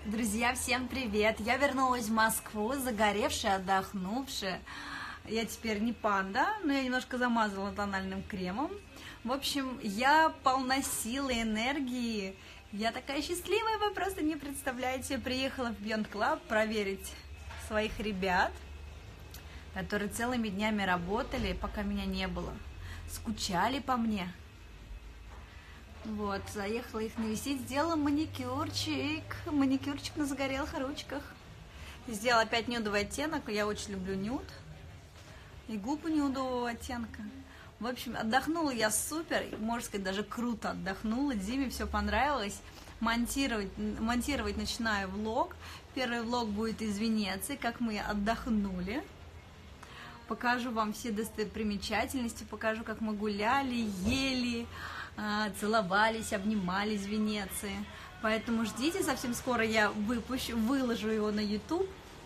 Друзья, всем привет! Я вернулась в Москву, загоревшая, отдохнувшая. Я теперь не панда, но я немножко замазала тональным кремом. В общем, я полна силы, энергии. Я такая счастливая, вы просто не представляете. Приехала в Beyond Club проверить своих ребят, которые целыми днями работали, пока меня не было. Скучали по мне. Вот, заехала их навестить, сделала маникюрчик на загорелых ручках. Сделала опять нюдовый оттенок, я очень люблю нюд. И губы нюдового оттенка. В общем, отдохнула я супер, можно сказать, даже круто отдохнула. Диме все понравилось. Монтировать начинаю влог. Первый влог будет из Венеции, как мы отдохнули. Покажу вам все достопримечательности, покажу, как мы гуляли, ели, целовались, обнимались в Венеции. Поэтому ждите, совсем скоро я выложу его на YouTube.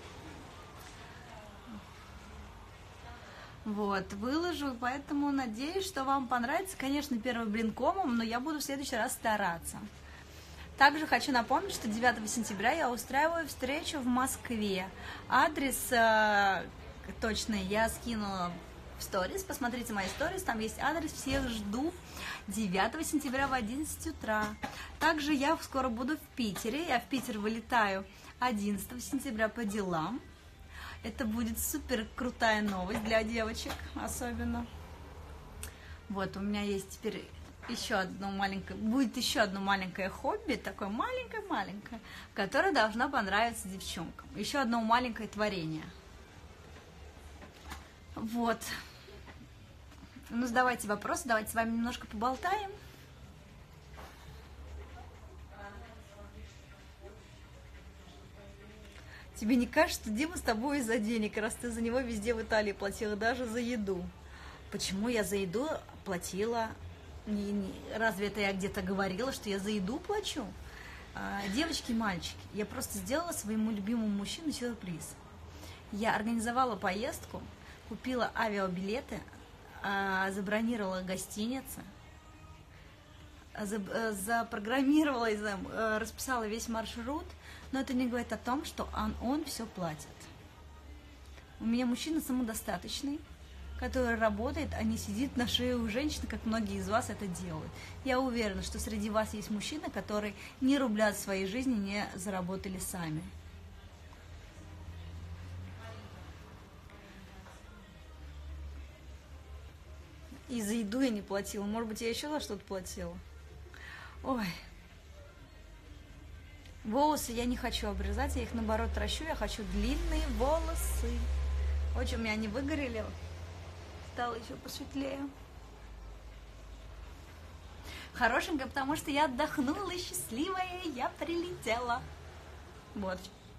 Вот, выложу, поэтому надеюсь, что вам понравится. Конечно, первый блин комом, но я буду в следующий раз стараться. Также хочу напомнить, что 9 сентября я устраиваю встречу в Москве. Адрес точный я скинула в сторис, посмотрите мои сторис, там есть адрес, всех жду 9 сентября в 11 утра. Также я скоро буду в Питере, я в Питер вылетаю 11 сентября по делам. Это будет супер крутая новость для девочек особенно. Вот, у меня есть теперь еще одно маленькое хобби, такое маленькое, которое должно понравиться девчонкам. Еще одно маленькое творение. Вот. Ну, задавайте вопросы, давайте с вами немножко поболтаем. Тебе не кажется, что Дима с тобой из-за денег, раз ты за него везде в Италии платила, даже за еду? Почему я за еду платила? Разве это я где-то говорила, что я за еду плачу? Девочки и мальчики, я просто сделала своему любимому мужчине сюрприз. Я организовала поездку, купила авиабилеты, забронировала гостиницы, запрограммировала, расписала весь маршрут, но это не говорит о том, что он все платит. У меня мужчина самодостаточный, который работает, а не сидит на шее у женщины, как многие из вас это делают. Я уверена, что среди вас есть мужчины, которые ни рубля в своей жизни не заработали сами. И за еду я не платила. Может быть, я еще за что-то платила. Ой. Волосы я не хочу обрезать, я их наоборот тращу, я хочу длинные волосы. Очень у меня они выгорели. Стало еще посветлее. Хорошенькая, потому что я отдохнула, счастливая, я прилетела. Вот.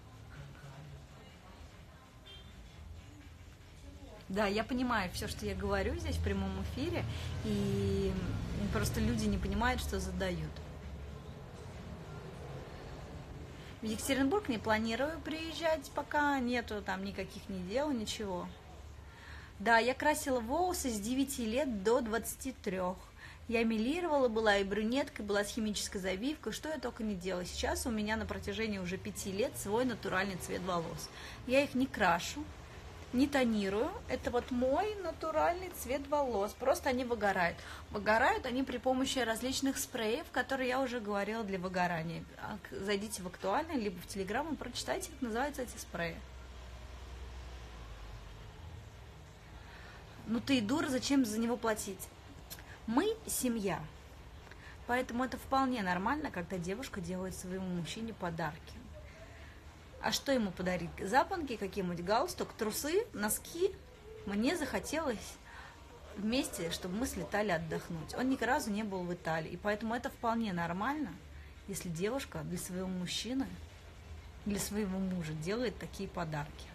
Да, я понимаю все, что я говорю здесь в прямом эфире, и просто люди не понимают, что задают. В Екатеринбург не планирую приезжать, пока нету там никаких ни дел, ничего. Да, я красила волосы с 9 лет до 23. Я мелировала, была и брюнеткой, была с химической завивкой, что я только не делала. Сейчас у меня на протяжении уже 5 лет свой натуральный цвет волос. Я их не крашу, не тонирую. Это вот мой натуральный цвет волос. Просто они выгорают. Выгорают они при помощи различных спреев, которые я уже говорила для выгорания. Зайдите в актуальный, либо в Телеграм и прочитайте, как называются эти спреи. Ну ты и дура, зачем за него платить? Мы семья. Поэтому это вполне нормально, когда девушка делает своему мужчине подарки. А что ему подарить? Запонки, какие-нибудь галстук, трусы, носки? Мне захотелось вместе, чтобы мы слетали отдохнуть. Он ни разу не был в Италии, и поэтому это вполне нормально, если девушка для своего мужчины, для своего мужа делает такие подарки.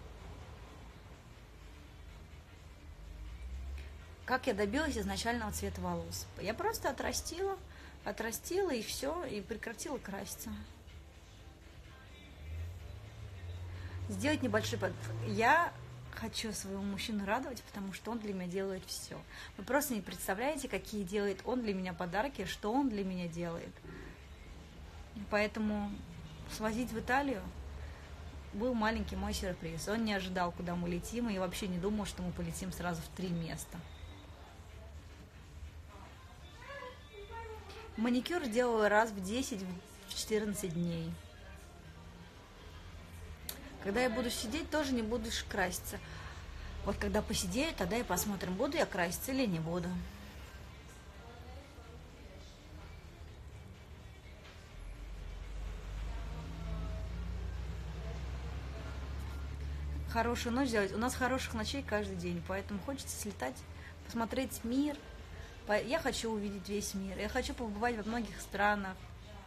Как я добилась изначального цвета волос? Я просто отрастила и все, и прекратила краситься. Сделать небольшой подбор. Я хочу своего мужчину радовать, потому что он для меня делает все. Вы просто не представляете, какие делает он для меня подарки, что он для меня делает. Поэтому свозить в Италию был маленький мой сюрприз. Он не ожидал, куда мы летим, и вообще не думал, что мы полетим сразу в 3 места. Маникюр делаю раз в 10-14 дней. Когда я буду сидеть, тоже не буду краситься. Вот когда посидею, тогда и посмотрим, буду я краситься или не буду. Хорошую ночь делать. У нас хороших ночей каждый день, поэтому хочется слетать, посмотреть мир. Я хочу увидеть весь мир. Я хочу побывать во многих странах.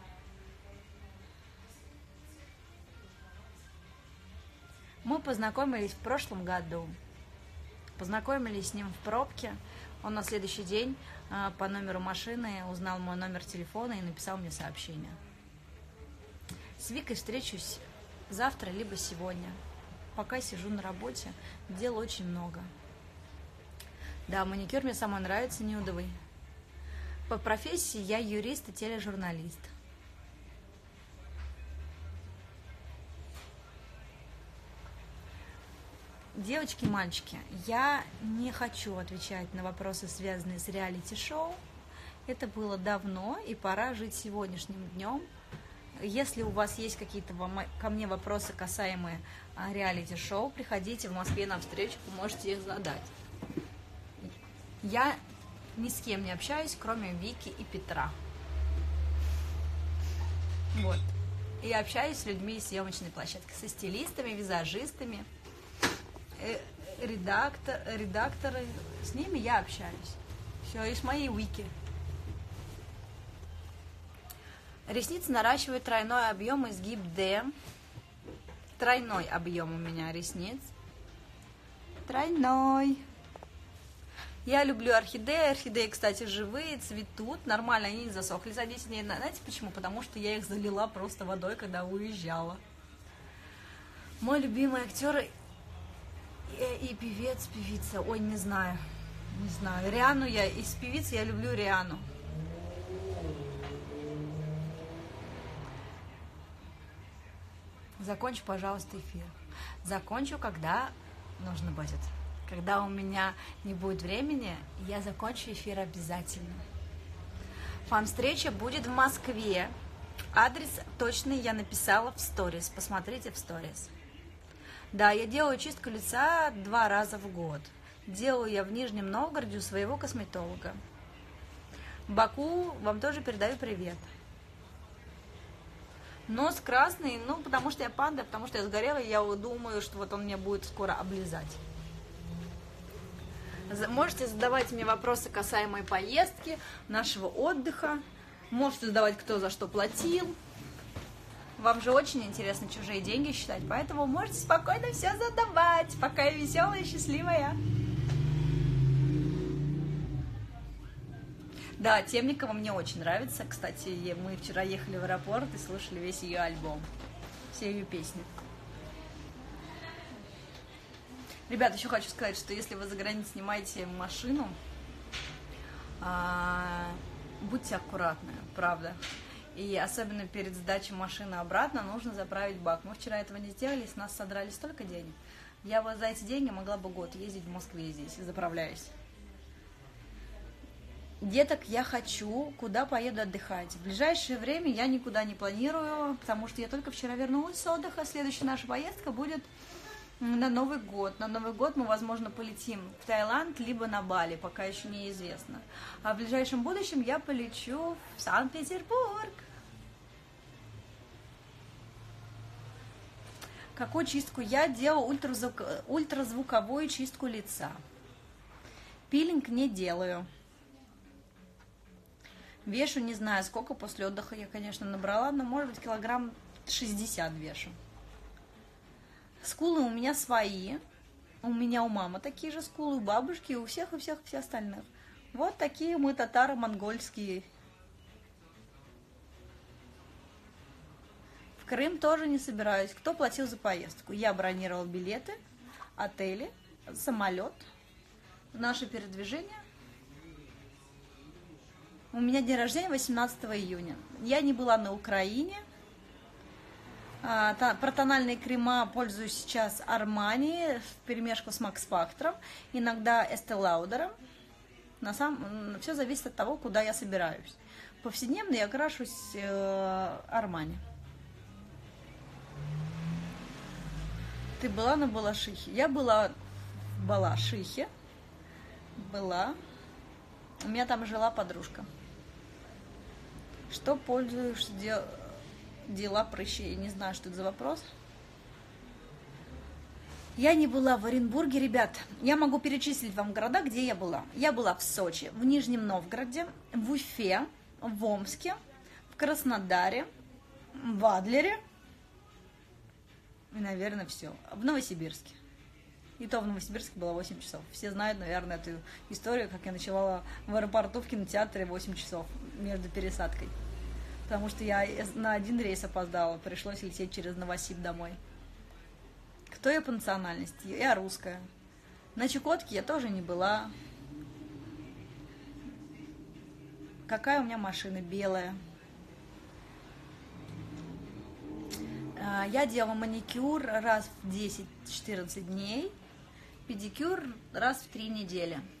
Мы познакомились в прошлом году. Познакомились с ним в пробке. Он на следующий день по номеру машины узнал мой номер телефона и написал мне сообщение. С Викой встречусь завтра либо сегодня. Пока сижу на работе, дел очень много. Да, маникюр мне самой нравится, нюдовый. По профессии я юрист и тележурналист. Девочки и мальчики, я не хочу отвечать на вопросы, связанные с реалити-шоу. Это было давно, и пора жить сегодняшним днем. Если у вас есть какие-то ко мне вопросы, касаемые реалити-шоу, приходите в Москве на встречу, вы можете их задать. Я ни с кем не общаюсь, кроме Вики и Петра. Вот. И общаюсь с людьми из съемочной площадки, со стилистами, визажистами, редакторы. С ними я общаюсь. Все, и с моей Вики. Ресницы наращивают тройной объем, изгиб D. Тройной объем у меня ресниц. Тройной. Я люблю орхидеи. Орхидеи, кстати, живые, цветут. Нормально, они не засохли за 10 дней. Знаете почему? Потому что я их залила просто водой, когда уезжала. Мой любимый актер и певец, певица. Ой, не знаю. Не знаю. Риану я из певиц, я люблю Риану. Закончу, пожалуйста, эфир. Закончу, когда нужно будет. Когда у меня не будет времени, я закончу эфир обязательно. Фан-встреча будет в Москве. Адрес точный я написала в сторис. Посмотрите в сторис. Да, я делаю чистку лица 2 раза в год. Делаю я в Нижнем Новгороде у своего косметолога. Баку вам тоже передаю привет. Нос красный, ну, потому что я панда, потому что я сгорела, и я думаю, что вот он мне будет скоро облизать. Можете задавать мне вопросы, касаемые поездки, нашего отдыха. Можете задавать, кто за что платил. Вам же очень интересно чужие деньги считать, поэтому можете спокойно все задавать, пока я веселая и счастливая. Да, Темникова мне очень нравится. Кстати, мы вчера ехали в аэропорт и слушали весь ее альбом, все ее песни. Ребята, еще хочу сказать, что если вы за границей снимаете машину, будьте аккуратны, правда. И особенно перед сдачей машины обратно нужно заправить бак. Мы вчера этого не сделали, с нас содрали столько денег. Я вот за эти деньги могла бы год ездить в Москве здесь, заправляюсь. Деток я хочу, куда поеду отдыхать. В ближайшее время я никуда не планирую, потому что я только вчера вернулась с отдыха. Следующая наша поездка будет на Новый год. На Новый год мы, возможно, полетим в Таиланд, либо на Бали, пока еще неизвестно. А в ближайшем будущем я полечу в Санкт-Петербург. Какую чистку? Я делаю ультразвуковую чистку лица. Пилинг не делаю. Вешу не знаю сколько, после отдыха я, конечно, набрала, но, может быть, килограмм 60 вешу. Скулы у меня свои. У меня у мамы такие же скулы, у бабушки, у всех остальных. Вот такие мы татаро-монгольские. В Крым тоже не собираюсь. Кто платил за поездку? Я бронировал билеты, отели, самолет, наше передвижение. У меня день рождения 18 июня. Я не была на Украине. Про тональные крема пользуюсь сейчас Armani в перемешку с Max Factor, иногда Estee Lauder. Все зависит от того, куда я собираюсь. Повседневно я крашусь Armani. Ты была на Балашихе? Я была в Балашихе. Была. У меня там жила подружка. Что пользуешься дела прыщей? Не знаю, что это за вопрос. Я не была в Оренбурге, ребят. Я могу перечислить вам города, где я была. Я была в Сочи, в Нижнем Новгороде, в Уфе, в Омске, в Краснодаре, в Адлере. И, наверное, все. В Новосибирске. И то в Новосибирске было 8 часов. Все знают, наверное, эту историю, как я ночевала в аэропорту в кинотеатре 8 часов между пересадкой. Потому что я на один рейс опоздала. Пришлось лететь через Новосиб домой. Кто я по национальности? Я русская. На Чукотке я тоже не была. Какая у меня машина? Белая. Я делала маникюр раз в 10-14 дней, педикюр раз в 3 недели.